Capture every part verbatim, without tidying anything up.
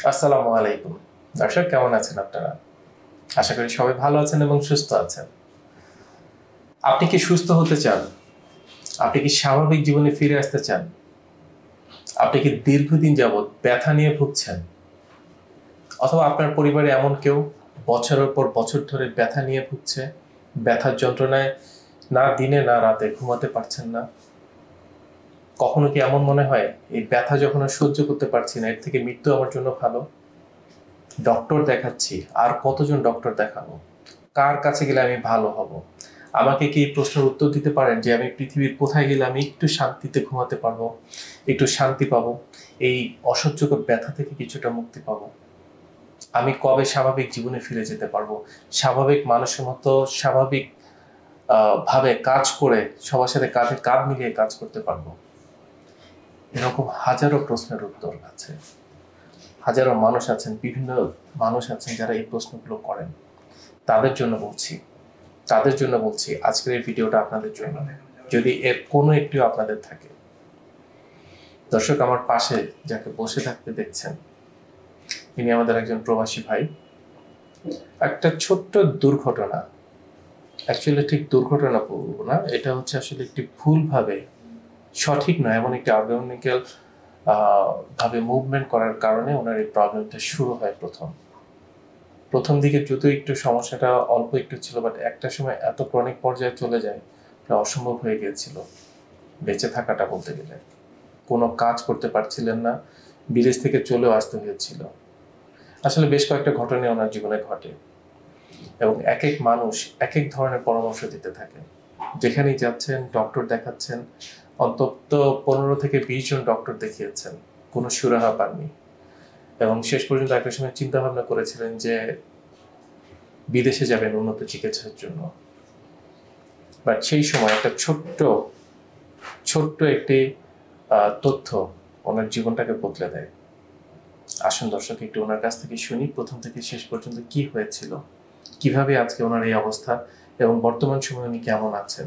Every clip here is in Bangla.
আসসালামু আলাইকুম দর্শক, কেমন আছেন আপনারা? আশা করি সবাই ভালো আছেন এবং সুস্থ আছেন। আপনি কি সুস্থ হতে চান? আপনি কি স্বাভাবিক জীবনে ফিরে আসতে চান? আপনি কি দীর্ঘদিন যাবৎ ব্যথা নিয়ে ভুগছেন? অথবা আপনার পরিবারে এমন কেউ বছরের পর বছর ধরে ব্যথা নিয়ে ভুগছে, ব্যথার যন্ত্রণায় না দিনে না রাতে ঘুমাতে পারছেন না? কখনো কি এমন মনে হয় এই ব্যথা যখন আর সহ্য করতে পারছি না, এর থেকে মৃত্যু আমার জন্য ভালো? ডক্টর দেখাচ্ছি, আর কতজন ডক্টর দেখাবো? কার কাছে গেলে আমি ভালো হব? আমাকে কি এই প্রশ্নের উত্তর দিতে পারেন যে আমি পৃথিবীর কোথায় গেলে আমি একটু শান্তিতে ঘুমাতে পারবো, একটু শান্তি পাবো, এই অসহ্যকর ব্যথা থেকে কিছুটা মুক্তি পাবো? আমি কবে স্বাভাবিক জীবনে ফিরে যেতে পারবো, স্বাভাবিক মানুষের মতো স্বাভাবিক ভাবে কাজ করে সবার সাথে কাঁধে কাঁধ মিলিয়ে কাজ করতে পারবো? এরকম হাজারো প্রশ্নের উত্তর আছে। হাজারো মানুষ আছেন, বিভিন্ন মানুষ আছেন যারা এই প্রশ্নগুলো করেন। তাদের জন্য বলছি তাদের জন্য বলছি আজকের এই ভিডিওটা আপনাদের জন্য, যদি এর কোনো একটিও আপনাদের থাকে। দর্শক, আমার পাশে যাকে বসে থাকতে দেখছেন, ইনি আমাদের একজন প্রবাসী ভাই। একটা ছোট্ট দুর্ঘটনা, অ্যাকচুয়ালি ঠিক দুর্ঘটনা বলবো না, এটা হচ্ছে আসলে একটি ভুলভাবে, সঠিক নয় এমন একটি অর্গানিক্যাল ভাবে মুভমেন্ট করার কারণে ওনার এই প্রবলেমটা শুরু হয়। প্রথম প্রথম দিকে যদিও একটু সমস্যাটা অল্প একটু ছিল, বাট একটা সময় এত ক্রনিক পর্যায়ে চলে যায়, প্রায় অসম্ভব হয়ে গিয়েছিল বেঁচে থাকাটা। বলতে গেলে কোনো কাজ করতে পারছিলেন না, বিদেশ থেকে চলেও আসতে হয়েছিল। আসলে বেশ কয়েকটা ঘটনা ওনার জীবনে ঘটে এবং এক এক মানুষ এক এক ধরনের পরামর্শ দিতে থাকে। যেখানেই যাচ্ছেন, ডক্টর দেখাচ্ছেন, অন্তত পনেরো থেকে বিশ জন ডক্টর দেখিয়েছেন, কোনো সুরাহা পাননি। এবং শেষ পর্যন্ত একটা সময় চিন্তা ভাবনা করেছিলেন যে বিদেশে যাবেন উন্নত চিকিৎসার জন্য। বাট সেই সময় একটা ছোট্ট ছোট্ট একটি তথ্য ওনার জীবনটাকে বদলে দেয়। আসুন দর্শক, একটু ওনার কাছ থেকে শুনি প্রথম থেকে শেষ পর্যন্ত কি হয়েছিল, কিভাবে আজকে ওনার এই অবস্থা এবং বর্তমান সময়ে উনি কেমন আছেন।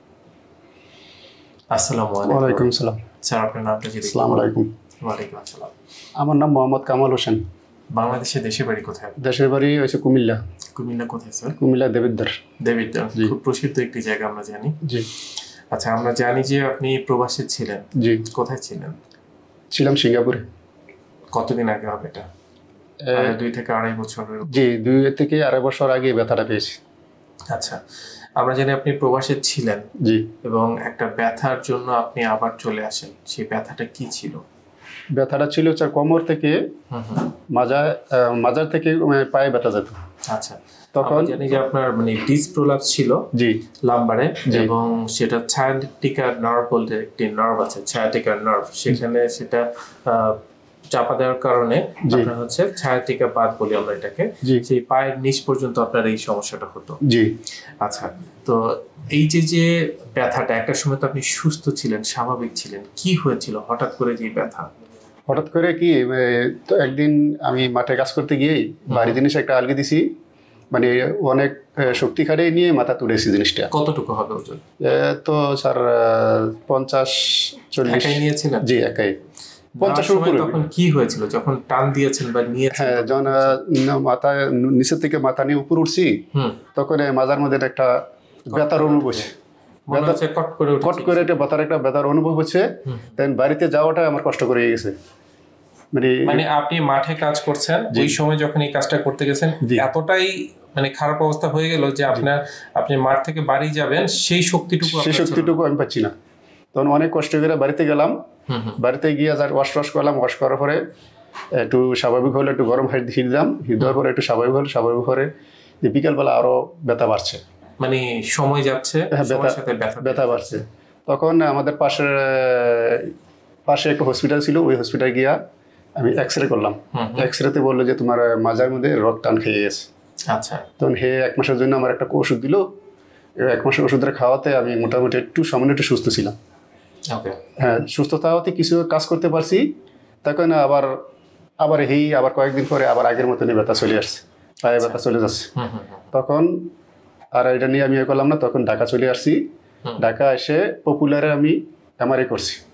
আসসালামু আলাইকুম। সালাম স্যার, আপনার নামটা যদি? আসসালামু আলাইকুম। ওয়ালাইকুম আসসালাম। আমার নাম মোহাম্মদ কামাল হোসেন। বাংলাদেশে দেশের বাড়ি কোথায়? দেশের বাড়ি হয়েছে কুমিল্লা। কুমিল্লা কোথায় স্যার? কুমিল্লা দেবিদ্বার। দেবিদ্বার খুব প্রসিদ্ধ একটি জায়গা, আমরা জানি। জি। আচ্ছা, আমরা জানি যে আপনি প্রবাসী ছিলেন। জি। কোথায় ছিলেন? ছিলাম সিঙ্গাপুরে। কতদিন আগে হবে এটা? দুই থেকে আড়াই বছর? জি, দুই থেকে আড়াই বছর আগে ব্যথাটা পেয়েছি। আচ্ছা, আমরা জানি আপনি প্রবাসী ছিলেন। জি। এবং একটা ব্যথার জন্য আপনি আবার চলে আসেন। সেই ব্যথাটা কি ছিল? ব্যথাটা ছিল হচ্ছে কোমর থেকে মাজার মাজার থেকে পায়ে ব্যথা যেত। আচ্ছা, তখন জানি যে আপনার মানে ডিস্ক প্রলাপস ছিল। জি। লাম্বারে, এবং সেটা ছায়াটিকা নার্ভ বলতে একটি নার্ভ আছে, ছায়াটিকা নার্ভ, সেখানে সেটা চাপা দেওয়ার কারণে আপনার হচ্ছে ছায়াটিকা বাদ বলি আমরা এটাকে, সেই পায়ের নিচ পর্যন্ত আপনার এই সমস্যাটা হতো। জি। আচ্ছা, তো এই যে যে ব্যথাটা, একটা সময় তো আপনি সুস্থ ছিলেন, স্বাভাবিক ছিলেন, কি হয়েছিল হঠাৎ করে যে ব্যথা? হঠাৎ করে কি, তো একদিন আমি মাঠে কাজ করতে গিয়ে ভারী জিনিস একটা আলগি দিছি, মানে অনেক শক্তি খাড়ে নিয়ে মাথা তুলেছি জিনিসটা। কতটুকু হবে ওজন? তো স্যার পঞ্চাশ চল্লিশ নিয়েছিলেন? জি, একাই। পঞ্চাশের উপরে। তখন কি হয়েছিল যখন টান দিয়েছেন বা নিয়েছেন? হ্যাঁ, যখন মাথা নিচের থেকে মাথা নিয়ে উপর উঠছি, তখন মাজার মধ্যে একটা ব্যথার অনুভব হচ্ছে, কট করে একটা ব্যথার একটা ব্যথার অনুভব হচ্ছে। দেন বাড়িতে যাওয়াটা আমার কষ্ট করে গেছে। মানে মানে আপনি মাঠে কাজ করছেন, ওই সময় যখন এই কাজটা করতে গেছেন এতটাই মানে খারাপ অবস্থা হয়ে গেল যে আপনার আপনি মাঠ থেকে বাড়ি যাবেন সেই শক্তিটুকু সেই শক্তিটুকু আমি পাচ্ছি না। তখন অনেক কষ্ট করে বাড়িতে গেলাম। বাড়িতে গিয়ে যার ওয়াশ ওয়াশ করলাম, ওয়াশ করার পরে একটু স্বাভাবিক হলে একটু গরম হিট দিলাম, হিট দেওয়ার পরে একটু স্বাভাবিক হলে স্বাভাবিক হলে বিকালবেলা আরো ব্যথা বাড়ছে, মানে সময় যাচ্ছে ব্যথা বাড়ছে। তখন আমাদের পাশে পাশে একটা হসপিটাল ছিল, ওই হসপিটালে গিয়া আমি এক্স রে করলাম। এক্স রেতে বললো যে তোমার মাজার মধ্যে রক টান খেয়ে গেছে। আচ্ছা, তখন হে এক মাসের জন্য আমার একটা ওষুধ দিল। এক মাসের ওষুধের খাওয়াতে আমি মোটামুটি একটু সামান্য একটু সুস্থ ছিলাম। হ্যাঁ, সুস্থতা হতে কিছু কাজ করতে পারছি। তখন আবার আবার এই আবার কয়েকদিন পরে আবার আগের মতনই ব্যথা চলে আসছে, পায়ে ব্যথা চলে যাচ্ছে। তখন আর এটা নিয়ে আমি এ করলাম না, তখন ঢাকা চলে আসছি। ঢাকা এসে পপুলারে আমি এমআরআই করছি।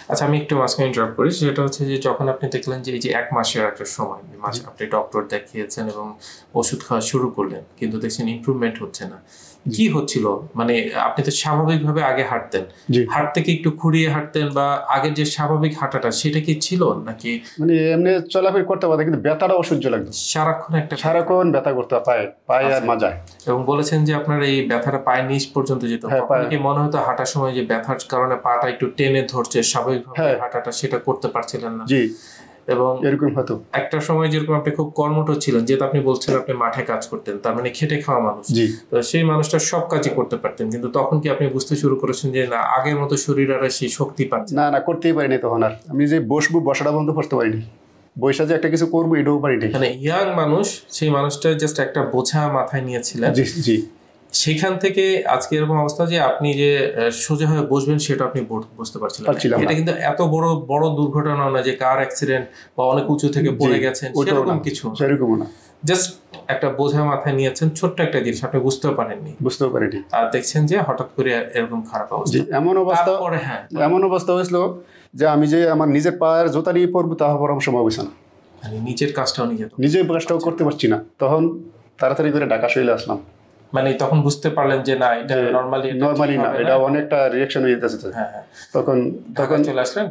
আচ্ছা আমি একটু মাঝখানে ইন্টারাপ্ট করি, সেটা হচ্ছে যে যখন আপনি দেখলেন যে এই যে এক মাসের একটা সময় মাস আপনি ডক্টর দেখিয়েছেন এবং ওষুধ খাওয়া শুরু করলেন, কিন্তু দেখছেন ইমপ্রুভমেন্ট হচ্ছে না, কি হচ্ছিল? মানে আপনি তো স্বাভাবিকভাবে আগে হাঁটতেন, হাঁটতে কি একটু খুঁড়িয়ে হাঁটতেন বা আগের যে স্বাভাবিক হাঁটাটা সেটা কি ছিল নাকি? মানে এমনি চলাফেরা করতে পারতেন কিন্তু ব্যথাটা অসহ্য লাগতো সারাক্ষণ, একটা সারাক্ষণ ব্যথা করতে পায়ে পায়ে আর মাজায়। এবং বলেছেন যে আপনার এই ব্যথাটা পায়ের নিচ পর্যন্ত যেত, কি মনে হতো হাঁটার সময় যে ব্যথার কারণে পাটা একটু টেনে ধরছে, স্বাভাবিকভাবে হাঁটাটা সেটা করতে পারছিলেন না? জি, এবং এরকম হতো। একটা সময় যেরকম আপনি খুব কর্মঠ ছিলেন, যেহেতু আপনি বলছেন আপনি মাঠে কাজ করতেন, তার মানে খেটে খাওয়া মানুষ, তো সেই মানুষটা সব কাজই করতে পারতেন, কিন্তু তখন কি আপনি বুঝতে শুরু করেছেন যে না আগের মতো শরীর আর সেই শক্তি পাচ্ছে না? না, করতেই পারিনি তখন। আর আমি যে বসবো, বসাটা বন্ধ করতে পারিনি, বৈশা যে একটা কিছু করবো এটাও পারিনি। মানে ইয়াং মানুষ, সেই মানুষটা জাস্ট একটা বোঝা মাথায় নিয়েছিলেন। জি জি। সেখান থেকে আজকে এরকম অবস্থা যে আপনি যে সোজা হয়ে বসবেন সেটা আপনি বুঝতে পারছিলেন। এটা কিন্তু এত বড় বড় দুর্ঘটনা না যে কার অ্যাক্সিডেন্ট বা অনেক উঁচু থেকে পড়ে গেছেন, সেরকম কিছু সেরকম না। জাস্ট একটা বোঝা মাথায় নিয়েছেন, ছোট্ট একটা জিনিস, আপনি বুঝতেও পারেননি বুঝতেও পারেনি আর দেখছেন যে হঠাৎ করে এরকম খারাপ অবস্থা। এমন অবস্থা, হ্যাঁ এমন অবস্থা হয়েছিল যে আমি যে আমার নিজের পায়ের জুতা নিয়ে পরবো তা হবার সম্ভব হয়েছে না। মানে নিজের কাজটাও নিজে নিজের কাজটাও করতে পারছি না। তখন তাড়াতাড়ি করে ঢাকা চলে আসলাম। মানে তখন বুঝতে পারলেন যে না এটা নরমালি নরমালি না, এটা অনেকটা রিঅ্যাকশন হয়ে যাচ্ছে। হ্যাঁ হ্যাঁ। তখন তখন চলে আসলেন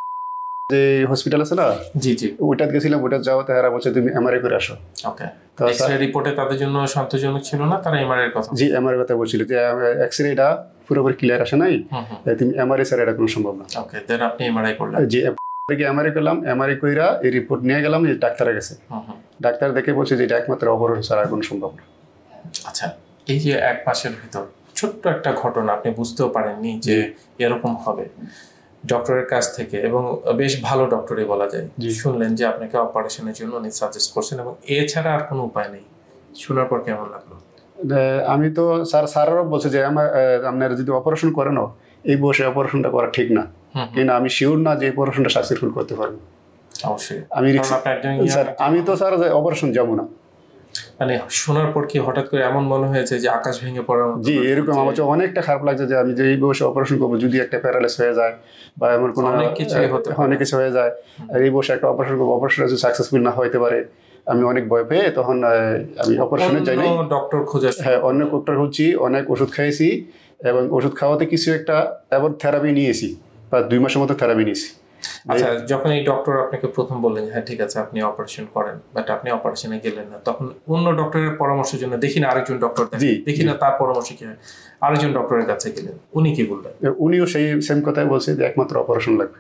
যে হসপিটাল আছে না, জি জি, ওইটা গেছিলাম। ওইটা যাওয়াতে তারা বলছে তুমি এমআরআই করে আসো। ওকে। এক্সরে রিপোর্টে তাদের জন্য সন্তোষজনক ছিল না, তারা এমআরআই এর কথা, জি এমআরআই কথা বলছিল যে এক্সরেটা পুরোপুরি ক্লিয়ার আসে নাই, তুমি এমআরআই ছাড়া এটা কোনো সম্ভব না। ওকে, দেন আপনি এমআরআই করলেন। জি এমআরআই করলাম। এমআরআই কইরা এই রিপোর্ট নিয়ে গেলাম ডাক্তারের কাছে। ডাক্তার দেখে বলছে যে এটা একমাত্র অপারেশন ছাড়া কোনো সম্ভব না। আচ্ছা, এই যে এক মাসের ভিতর ছোট্ট একটা ঘটনা, আপনি বুঝতেও পারেননি যে এরকম হবে, ডক্টরের কাছ থেকে, এবং বেশ ভালো ডক্টরই বলা যায়, শুনলেন যে আপনাকে অপারেশনের জন্য উনি সাজেস্ট করছেন এবং এছাড়া আর কোনো উপায় নেই, শোনার পর কেমন লাগলো? আমি তো স্যার স্যারও বলছে যে আমার আপনারা যদি অপারেশন করেন এই বয়সে অপারেশনটা করা ঠিক না, কিন্তু আমি শিওর না যে অপারেশনটা সাকসেসফুল করতে পারবো। অবশ্যই আমি স্যার আমি তো স্যার অপারেশন যাবো না। মানে শোনার পর কি হঠাৎ করে এমন মনে হয়েছে যে আকাশ ভেঙে পড়ার মতো? জি এরকম আমার অনেকটা খারাপ লাগছে যে আমি যে এই বয়সে অপারেশন করবো, যদি একটা প্যারালাইস হয়ে যায় বা এমন কোনো অনেক কিছু হয়ে যায়, আর এই বয়সে একটা অপারেশন করবো, অপারেশনটা যদি সাকসেসফুল না হইতে পারে, আমি অনেক ভয় পেয়ে তখন আমি অপারেশনে যাই নাই, ডক্টর খোঁজা, হ্যাঁ অন্য ডক্টর খুঁজছি, অনেক ওষুধ খাইছি এবং ওষুধ খাওয়াতে কিছু একটা এবার থেরাপি নিয়েছি, বা দুই মাসের মতো থেরাপি নিয়েছি। আচ্ছা, যখন এই ডক্টর আপনাকে প্রথম বললেন হ্যাঁ ঠিক আছে আপনি অপারেশন করেন, বাট আপনি অপারেশনে গেলেন না, তখন অন্য ডক্টরের পরামর্শের জন্য দেখি না আরেকজন ডক্টর দেখি না তার পরামর্শ কি হয়, আরেকজন ডক্টরের কাছে গেলেন, উনি কি বললেন? উনিও সেই সেম কথাই বলছে যে একমাত্র অপারেশন লাগবে।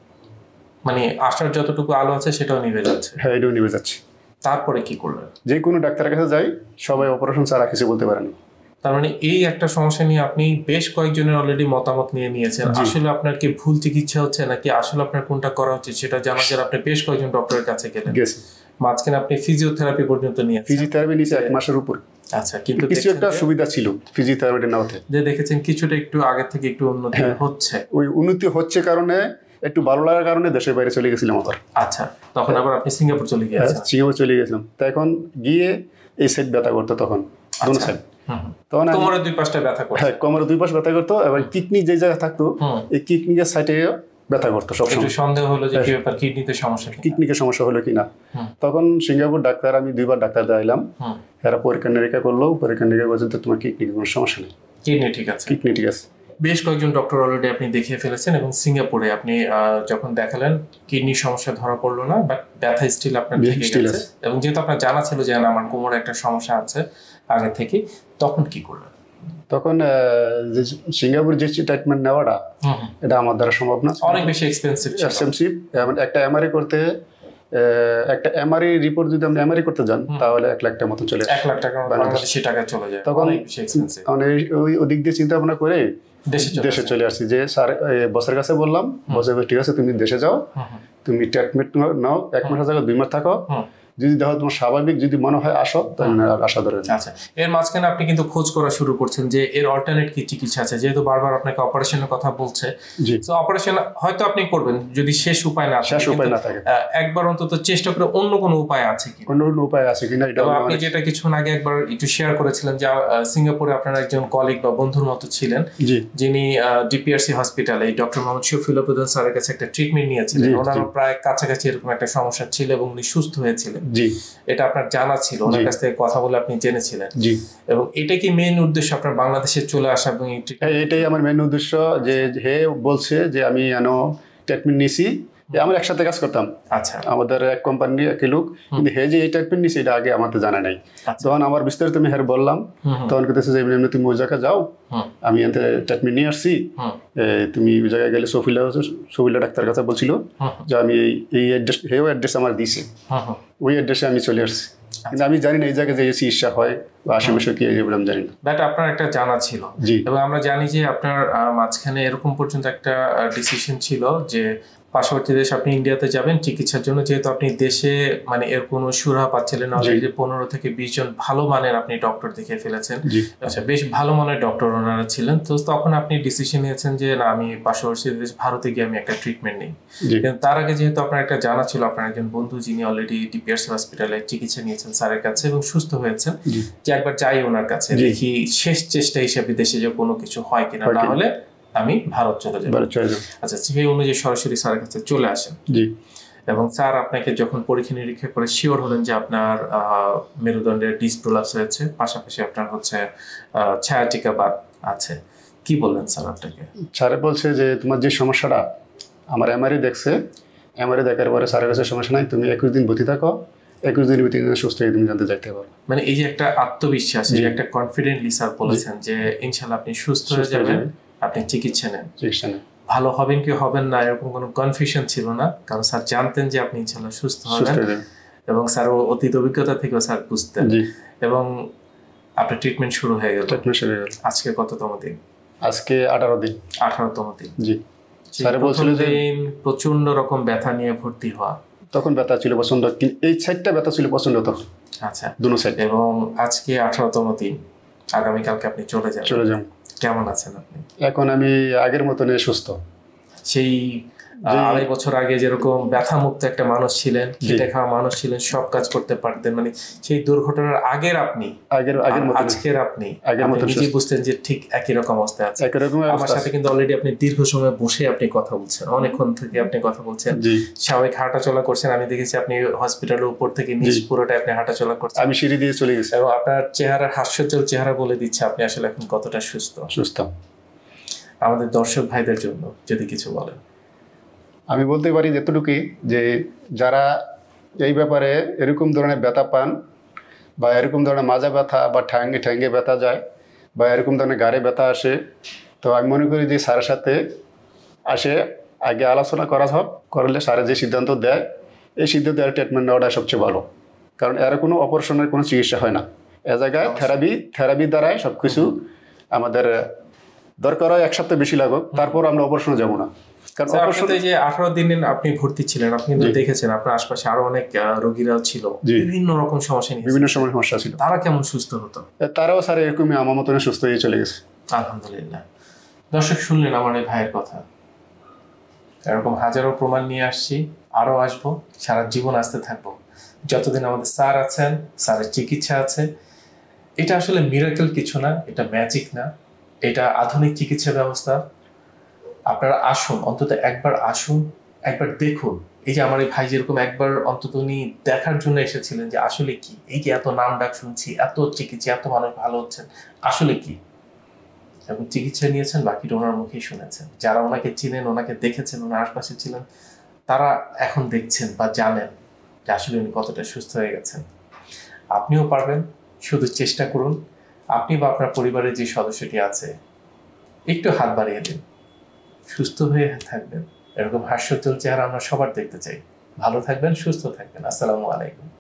মানে আশার যতটুকু আলো আছে সেটাও নিভে যাচ্ছে। হ্যাঁ এটাও নিভে যাচ্ছে। তারপরে কি করলেন? যে কোনো ডাক্তারের কাছে যাই, সবাই অপারেশন ছাড়া কিছু বলতে পারেন। তার মানে এই একটা সমস্যা নিয়ে আপনি বেশ কয়েকজনের অলরেডি মতামত নিয়ে নিয়েছেন, আসলে আপনার কি ভুল চিকিৎসা হচ্ছে নাকি আসলে আপনার কোনটা করা উচিত সেটা জানার জন্য আপনি বেশ কয়েকজন ডক্টরের কাছে গেলেন। মাঝখানে আপনি ফিজিওথেরাপি পর্যন্ত নিয়েছেন। ফিজিওথেরাপি নিয়েছি এক মাসের উপর। আচ্ছা, কিন্তু কিছু একটা সুবিধা ছিল ফিজিওথেরাপিটা নেওয়াতে, যে দেখেছেন কিছুটা একটু আগে থেকে একটু উন্নতি হচ্ছে। ওই উন্নতি হচ্ছে কারণে, একটু ভালো লাগার কারণে দেশের বাইরে চলে গেছিলাম আবার। আচ্ছা, তখন আবার আপনি সিঙ্গাপুর চলে গিয়েছেন? সিঙ্গাপুর চলে গেছিলাম। তা এখন গিয়ে এই সাইড ব্যথা করতো তখন, দোনো সাইড, তখন কোমরের দুই পাশটা ব্যথা করতো। হ্যাঁ কোমরের দুই পাশ ব্যথা করতো, এবং কিডনি যে জায়গায় থাকতো এই কিডনির সাইডে ব্যথা করতো সবসময়। সন্দেহ হলো যে কি ব্যাপার, কিডনিতে সমস্যা, কিডনিতে সমস্যা হলো কিনা। তখন সিঙ্গাপুর ডাক্তার, আমি দুইবার ডাক্তার দেখাইলাম, এরা পরীক্ষা নিরীক্ষা করলো, পরীক্ষা নিরীক্ষা করছে তোমার কিডনিতে কোনো সমস্যা নেই, কিডনি ঠিক আছে, কিডনি ঠিক আছে। বেশ কয়েকজন ডক্টর অলরেডি আপনি দেখিয়ে ফেলেছেন এবং সিঙ্গাপুরে আপনি যখন দেখালেন কিডনির সমস্যা ধরা পড়লো না, বাট ব্যথা স্টিল আপনার থেকে গেছে, এবং যেহেতু আপনার জানা ছিল যে আমার কোমরে একটা সমস্যা আছে আগে থেকে, তখন কি করলেন? তখন যে সিঙ্গাপুর যে ট্রিটমেন্ট নেওয়াটা এটা আমার দ্বারা সম্ভব না, অনেক বেশি এক্সপেন্সিভ এক্সপেন্সিভ। একটা এমআরআই করতে, একটা এমআরআই রিপোর্ট যদি আপনি এমআরআই করতে যান তাহলে এক লাখ টাকার মতো চলে যায়, এক লাখ টাকা বাংলাদেশি টাকা চলে যায়, তখন ওই ওদিক দিয়ে চিন্তা ভাবনা করে দেশে চলে আসছি। যে স্যার বসের কাছে বললাম, বসে ঠিক আছে তুমি দেশে যাও, তুমি ট্রিটমেন্ট নাও, এক মাসের জায়গায় দুই মাস থাকো, যদি দেখো তোমার স্বাভাবিক যদি মনে হয় আসো তাহলে আশা ধরে। আচ্ছা, এর মাঝখানে আপনি কিন্তু খোঁজ করা শুরু করছেন যে এর অল্টারনেট কি চিকিৎসা আছে, যেহেতু বারবার আপনাকে অপারেশনের কথা বলছে। তো অপারেশন হয়তো আপনি করবেন যদি শেষ উপায় না শেষ উপায় না থাকে, একবার অন্তত চেষ্টা করে অন্য কোনো উপায় আছে কি, অন্য কোনো উপায় আছে কিনা এটা আপনি যেটা কিছুক্ষণ আগে একবার একটু শেয়ার করেছিলেন যে সিঙ্গাপুরে আপনার একজন কলিগ বা বন্ধুর মতো ছিলেন যিনি ডিপিআরসি হসপিটালে ডক্টর মোহাম্মদ শফিউল্লাহ প্রধান স্যারের কাছে একটা ট্রিটমেন্ট নিয়েছিলেন। ওনার প্রায় কাছাকাছি এরকম একটা সমস্যা ছিল এবং উনি সুস্থ হয়েছিলেন, এটা আপনার জানা ছিল, ওনার কাছ থেকে কথা বলে আপনি জেনেছিলেন। এবং এটা কি মেইন উদ্দেশ্য আপনার বাংলাদেশে চলে আসা? এবং এটাই আমার মেইন উদ্দেশ্য যে হে বলছে যে আমি এনো ট্রিটমেন্ট নিছি, আমরা একসাথে কাজ করতাম। আচ্ছা, আমাদের এক কোম্পানি এক লোক, কিন্তু হে যে এই ট্রিটমেন্ট নিছে এটা আগে আমাদের জানা নাই। তখন আমার বিস্তারিত আমি হের বললাম, তখন কেতেছে যে এমনি তুমি ওই জায়গায় যাও, আমি এতে ট্রিটমেন্ট নিয়ে আসছি, তুমি ওই জায়গায় গেলে সফিলা সফিলা ডাক্তার কাছে বলছিল যে আমি এই অ্যাড্রেস, হেও অ্যাড্রেস আমার দিছে, ওই অ্যাড্রেসে আমি চলে আসছি। কিন্তু আমি জানি না এই জায়গায় যে চিকিৎসা হয় বা আশেপাশে কি এগুলো আমি জানি না। বাট আপনার একটা জানা ছিল। এবং আমরা জানি যে আপনার মাঝখানে এরকম পর্যন্ত একটা ডিসিশন ছিল যে পার্শ্ববর্তী দেশ আপনি ইন্ডিয়াতে যাবেন চিকিৎসার জন্য, যেহেতু আপনি দেশে মানে এর কোনো সুরাহা পাচ্ছিলেন না, অলরেডি পনেরো থেকে বিশ জন ভালো মানের আপনি ডক্টর দেখে ফেলেছেন। আচ্ছা, বেশ ভালো মানের ডক্টর ওনারা ছিলেন। তো তখন আপনি ডিসিশন নিয়েছেন যে না, আমি পার্শ্ববর্তী দেশ ভারতে গিয়ে আমি একটা ট্রিটমেন্ট নিই। কিন্তু তার আগে যেহেতু আপনার একটা জানা ছিল, আপনার একজন বন্ধু যিনি অলরেডি ডিপিআরসি হসপিটালে চিকিৎসা নিয়েছেন স্যারের কাছে এবং সুস্থ হয়েছেন, যে একবার যাই ওনার কাছে, দেখি শেষ চেষ্টা হিসেবে দেশে যে কোনো কিছু হয় কিনা, না হলে আমি ভারত চলে যাব। আচ্ছা, সেই অনুযায়ী সরাসরি স্যারের কাছে চলে আসেন। এবং স্যার আপনাকে যখন পরীক্ষা নিরীক্ষা করে শিওর হলেন যে আপনার মেরুদণ্ডের ডিস্ক প্রোলাপস হয়েছে, পাশাপাশি আপনার হচ্ছে ছায়াটিকা বাত আছে, কি বললেন স্যার আপনাকে? স্যারে বলছে যে তোমার যে সমস্যাটা, আমার এমআরআই দেখছে, এমআরআই দেখার পরে স্যারের কাছে সমস্যা নাই, তুমি একুশ দিন ভর্তি থাকো, একুশ দিনের ভিতরে সুস্থ হয়ে তুমি জানতে যাইতে পারো। মানে এই যে একটা আত্মবিশ্বাস, এই একটা কনফিডেন্টলি স্যার বলেছেন যে ইনশাআল্লাহ আপনি সুস্থ হয়ে যাবেন, আপনি চিকিৎসা নেন, চিকিৎসা নেন, ভালো হবেন কি হবেন না এরকম কোনো কনফিউশন ছিল না, কারণ স্যার জানতেন যে আপনি ইনশাআল্লাহ সুস্থ হবেন। এবং স্যার অতীত অভিজ্ঞতা থেকেও স্যার বুঝতেন। এবং আপনার ট্রিটমেন্ট শুরু হয়ে গেল। ট্রিটমেন্ট শুরু হয়ে গেল। আজকে কততম দিন? আজকে আঠারো দিন। আঠারোতম দিন। জি। স্যার বলছিল যে প্রচন্ড রকম ব্যথা নিয়ে ভর্তি হওয়া। তখন ব্যথা ছিল প্রচন্ড, এই সাইডটা ব্যথা ছিল প্রচন্ড তখন। আচ্ছা, দুনো সাইড। এবং আজকে আঠারোতম দিন, আগামীকালকে আপনি চলে যাবেন। চলে যাবেন। কেমন আছেন আপনি? এখন আমি আগের মতনই সুস্থ। সেই আড়াই বছর আগে যেরকম ব্যথা মুক্ত একটা মানুষ ছিলেন, খেটে খাওয়া মানুষ ছিলেন, সব কাজ করতে পারতেন, মানে সেই দুর্ঘটনার আগের আপনি, আগের আগের মত আজকের আপনি নিজে বুঝতেন যে ঠিক একই রকম অবস্থায় আছেন। আমার সাথে কিন্তু অলরেডি আপনি দীর্ঘ সময় বসে আপনি কথা বলছেন, অনেকক্ষণ থেকে আপনি কথা বলছেন, স্বাভাবিক হাঁটাচলা করছেন। আমি দেখেছি আপনি হসপিটালের উপর থেকে নিচ পুরোটা আপনি হাঁটাচলা করছেন। আমি সিঁড়ি দিয়ে চলে গেছি। এবং আপনার চেহারার হাস্যোজ্জ্বল চেহারা বলে দিচ্ছে আপনি আসলে এখন কতটা সুস্থ। সুস্থ। আমাদের দর্শক ভাইদের জন্য যদি কিছু বলেন। আমি বলতে পারি যেতটুকুই যে যারা এই ব্যাপারে এরকম ধরনের ব্যথা পান বা এরকম ধরনের মাজা ব্যথা বা ঠ্যাঙ্গে ঠ্যাঙ্গে ব্যথা যায় বা এরকম ধরনের গাড়ে ব্যথা আসে, তো আমি মনে করি যে স্যারের সাথে আসে আগে আলোচনা করা হোক, করলে স্যারের যে সিদ্ধান্ত দেয় এই সিদ্ধান্ত ট্রিটমেন্ট নেওয়াটা সবচেয়ে ভালো। কারণ এর কোনো অপারেশনের কোনো চিকিৎসা হয় না, এ জায়গায় থেরাপি থেরাপি দ্বারাই সব কিছু আমাদের দরকার হয়। এক সপ্তাহ বেশি লাগুক, তারপর আমরা অপারেশনে যাবো না। কারণ যে আঠারো দিন আপনি ভর্তি ছিলেন, আপনি কিন্তু দেখেছেন আপনার আশপাশে আরো অনেক রোগীরাও ছিল, বিভিন্ন রকম সমস্যা নিয়ে বিভিন্ন সময় সমস্যা ছিল। তারা কেমন সুস্থ হতো? তারাও স্যার এরকমই আমার মতন সুস্থ হয়ে চলে গেছে, আলহামদুলিল্লাহ। দর্শক শুনলেন আমার এই ভাইয়ের কথা, এরকম হাজারো প্রমাণ নিয়ে আসছি, আরো আসবো, সারা জীবন আসতে থাকবো যতদিন আমাদের স্যার আছেন, স্যারের চিকিৎসা আছে। এটা আসলে মিরাকেল কিছু না, এটা ম্যাজিক না, এটা আধুনিক চিকিৎসা ব্যবস্থা। আপনারা আসুন, অন্তত একবার আসুন, একবার দেখুন। এই যে আমার এই ভাই যেরকম একবার অন্তত উনি দেখার জন্য এসেছিলেন যে আসলে কি, এই যে এত নাম ডাক শুনছি, এত চিকিৎসা, এত মানুষ ভালো হচ্ছেন, আসলে কি, এবং চিকিৎসা নিয়েছেন, বাকিটা ওনার মুখেই শুনেছেন। যারা ওনাকে চিনেন, ওনাকে দেখেছেন, ওনার আশপাশে ছিলেন, তারা এখন দেখছেন বা জানেন যে আসলে উনি কতটা সুস্থ হয়ে গেছেন। আপনিও পারবেন, শুধু চেষ্টা করুন। আপনি বা আপনার পরিবারের যে সদস্যটি আছে একটু হাত বাড়িয়ে দিন, সুস্থ হয়ে থাকবেন। এরকম হাস্যোজ্জ্বল চেহারা আমরা সবার দেখতে চাই। ভালো থাকবেন, সুস্থ থাকবেন। আসসালামু আলাইকুম।